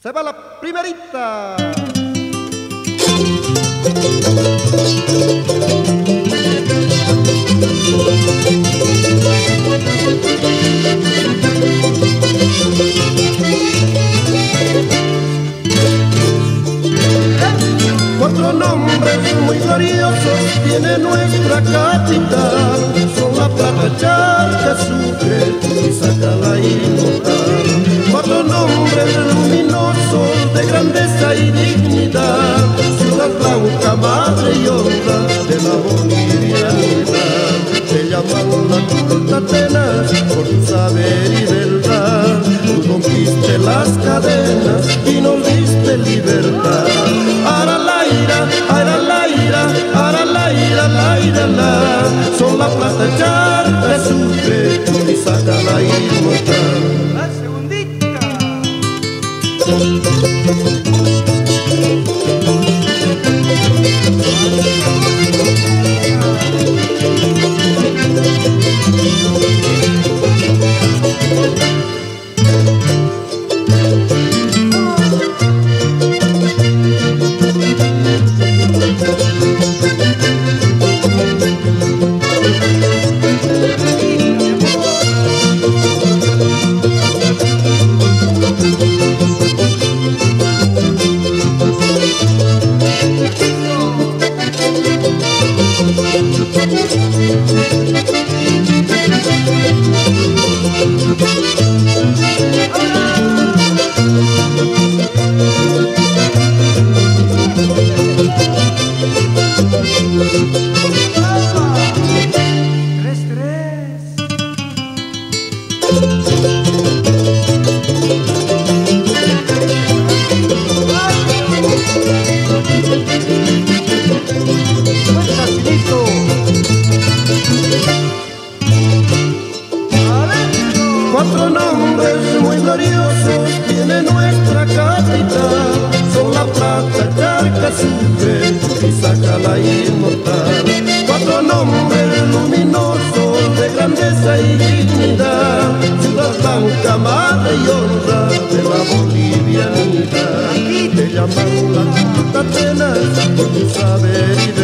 Se va la primerita. Cuatro nombres muy gloriosos tiene nuestra capital. Son la plata, charca, sucre y Zacala inmortal. Cuatro nombres luminosos de grandeza y dignidad. Ciudad blanca, madre y honra de la bolivianidad. Te llaman la culta Atenas por tu saber y verdad. Tú rompiste las cadenas y nos diste libertad. Ara la ira, ara la ira, ara la ira, la ira, la. Son la plata, charca, sucre y Zacala inmortal. La segundita. Cuatro nombres muy gloriosos tiene nuestra capital. Son la plata, charca, sucre y Zacala inmortal. Cuatro nombres luminosos de grandeza y dignidad. Ciudad blanca, madre y honra de la bolivianidad. Te llaman la culta Atenas por tu saber y